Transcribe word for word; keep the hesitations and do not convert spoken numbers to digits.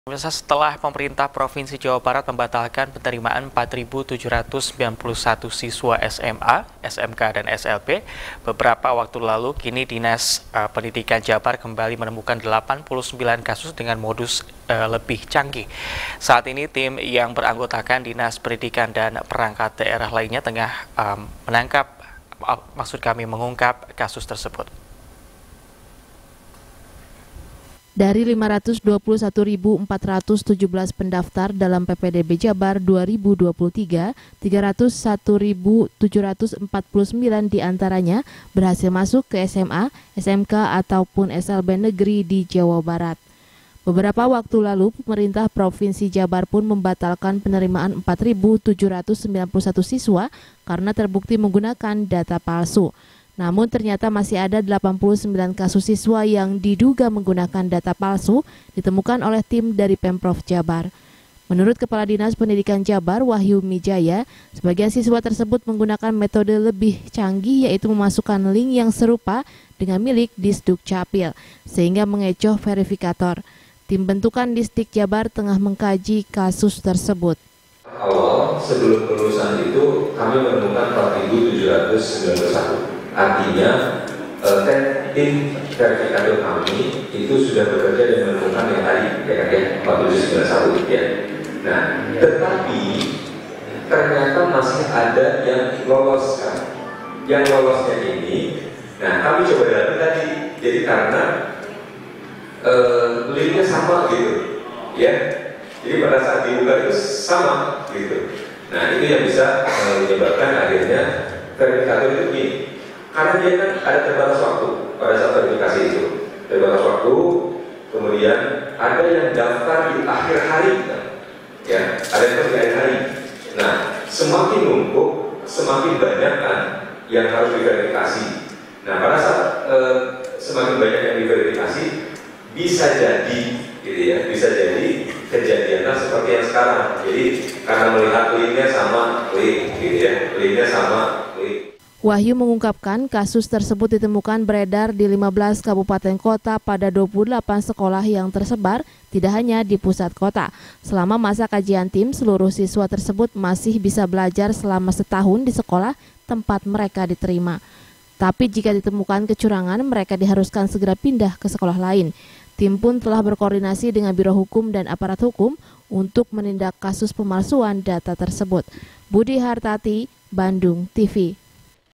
Pemirsa, setelah pemerintah Provinsi Jawa Barat membatalkan penerimaan empat ribu tujuh ratus sembilan puluh satu siswa S M A, S M K, dan S L B, beberapa waktu lalu kini Dinas uh, Pendidikan Jabar kembali menemukan delapan puluh sembilan kasus dengan modus uh, lebih canggih. Saat ini tim yang beranggotakan Dinas Pendidikan dan perangkat daerah lainnya tengah um, menangkap, uh, maksud kami mengungkap kasus tersebut. Dari lima ratus dua puluh satu ribu empat ratus tujuh belas pendaftar dalam P P D B Jabar dua ribu dua puluh tiga, tiga ratus satu ribu tujuh ratus empat puluh sembilan diantaranya berhasil masuk ke S M A, S M K, ataupun S L B negeri di Jawa Barat. Beberapa waktu lalu, pemerintah Provinsi Jabar pun membatalkan penerimaan empat ribu tujuh ratus sembilan puluh satu siswa karena terbukti menggunakan data palsu. Namun ternyata masih ada delapan puluh sembilan kasus siswa yang diduga menggunakan data palsu ditemukan oleh tim dari Pemprov Jabar. Menurut Kepala Dinas Pendidikan Jabar, Wahyu Mijaya, sebagian siswa tersebut menggunakan metode lebih canggih yaitu memasukkan link yang serupa dengan milik Disduk Capil sehingga mengecoh verifikator. Tim bentukan Disdik Jabar tengah mengkaji kasus tersebut. Awal sebelum kelulusan itu kami menemukan empat ribu tujuh ratus sembilan puluh satu. Artinya eh, tim verifikator kami itu sudah bekerja dan menemukan yang tadi ya, ya empat ribu tujuh ratus sembilan puluh satu ya. Nah, tetapi ternyata masih ada yang lolos kan. Yang lolosnya ini, nah kami coba dalami tadi. Jadi karena eh, linknya sama gitu, ya. Jadi pada saat dibuka itu sama gitu. Nah itu yang bisa eh, menyebabkan akhirnya verifikator itu gini. Karena dia kan ada terbatas waktu pada saat verifikasi itu, terbatas waktu, kemudian ada yang daftar di akhir hari, ya, ada yang di akhir hari. Nah, semakin numpuk, semakin banyak kan yang harus diverifikasi. Nah, pada saat eh, semakin banyak yang diverifikasi, bisa jadi, gitu ya, bisa jadi kejadiannya seperti yang sekarang. Jadi karena melihat linknya sama link, gitu ya, linknya sama link. Wahyu mengungkapkan kasus tersebut ditemukan beredar di lima belas kabupaten kota pada dua puluh delapan sekolah yang tersebar tidak hanya di pusat kota. Selama masa kajian tim, seluruh siswa tersebut masih bisa belajar selama setahun di sekolah tempat mereka diterima. Tapi jika ditemukan kecurangan, mereka diharuskan segera pindah ke sekolah lain. Tim pun telah berkoordinasi dengan Biro Hukum dan aparat hukum untuk menindak kasus pemalsuan data tersebut. Budi Hartati, Bandung T V.